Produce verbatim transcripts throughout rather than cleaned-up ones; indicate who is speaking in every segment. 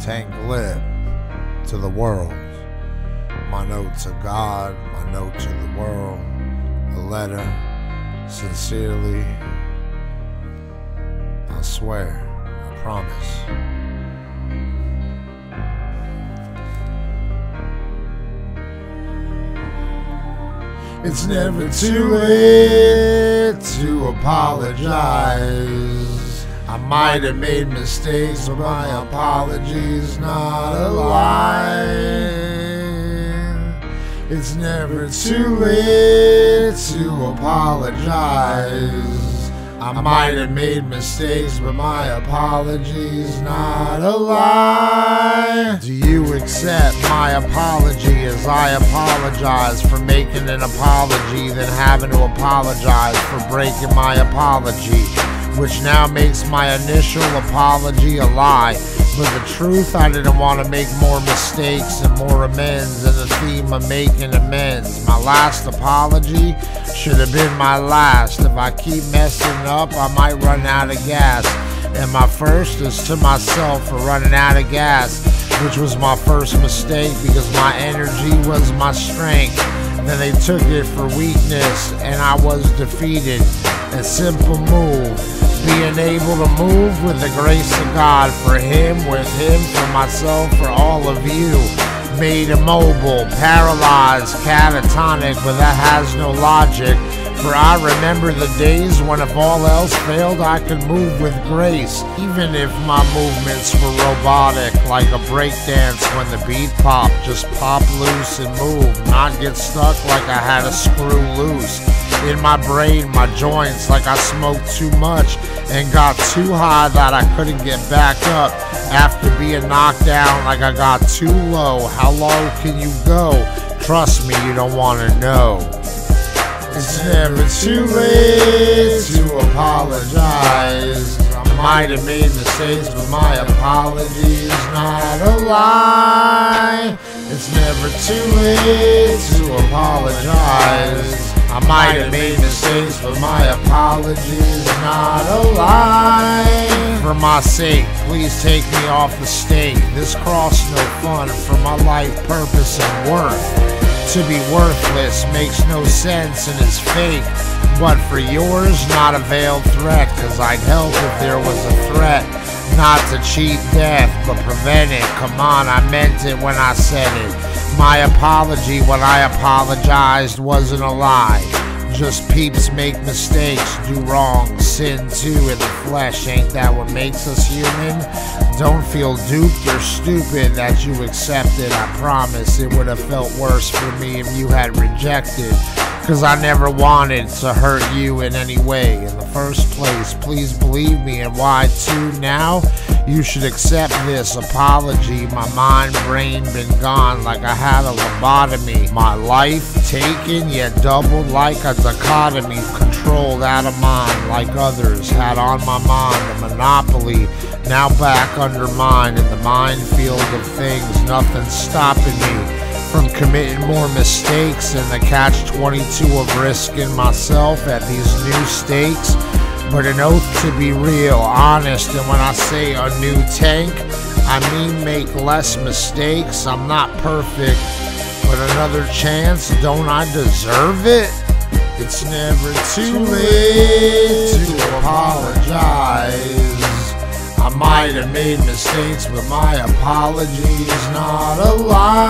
Speaker 1: Tank Lip to the world. My note to God, my note to the world. A letter, sincerely. I swear, I promise. It's never too late to apologize. I might have made mistakes, but my apology's not a lie. It's never too late to apologize. I might have made mistakes, but my apology's not a lie. Do you accept my apology as I apologize for making an apology, then having to apologize for breaking my apology, which now makes my initial apology a lie? But the truth, I didn't want to make more mistakes and more amends in the theme of making amends. My last apology should have been my last. If I keep messing up, I might run out of gas. And my first is to myself for running out of gas, which was my first mistake because my energy was my strength. Then they took it for weakness and I was defeated. A simple move, being able to move with the grace of God, for Him, with Him, for myself, for all of you. Made immobile, paralyzed, catatonic, but that has no logic. For I remember the days when if all else failed, I could move with grace, even if my movements were robotic, like a breakdance when the beat popped. Just pop loose and move, not get stuck like I had a screw loose. In my brain, my joints, like I smoked too much and got too high that I couldn't get back up. After being knocked down, like I got too low. How low can you go? Trust me, you don't want to know. It's never too late to apologize. I might have made mistakes, but my apology's not a lie. It's never too late to apologize. I might have made mistakes, but my apology's not a lie. For my sake, please take me off the stake. This cross no fun for my life purpose and worth. To be worthless makes no sense and is fake, but for yours, not a veiled threat, cause I'd help if there was a threat. Not to cheat death, but prevent it. Come on, I meant it when I said it. My apology when I apologized wasn't a lie. Just peeps make mistakes, do wrong, sin too in the flesh. Ain't that what makes us human? Don't feel duped or stupid that you accepted. I promise it would have felt worse for me if you had rejected. Cause I never wanted to hurt you in any way in the first place. Please believe me, and why too now? You should accept this apology. My mind, brain been gone like I had a lobotomy. My life taken yet doubled like a dichotomy. Controlled out of mind like others had on my mind. A monopoly now back under mine in the minefield of things. Nothing's stopping me from committing more mistakes and the catch twenty-two of risking myself at these new stakes. But an oath to be real, honest, and when I say a new tank, I mean make less mistakes. I'm not perfect, but another chance, don't I deserve it? It's never too late to apologize. I might have made mistakes, but my apology's not a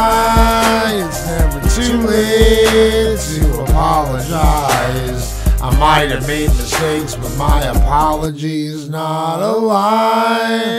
Speaker 1: lie. It's never too late to apologize. I might have made mistakes, but my apology's not a lie.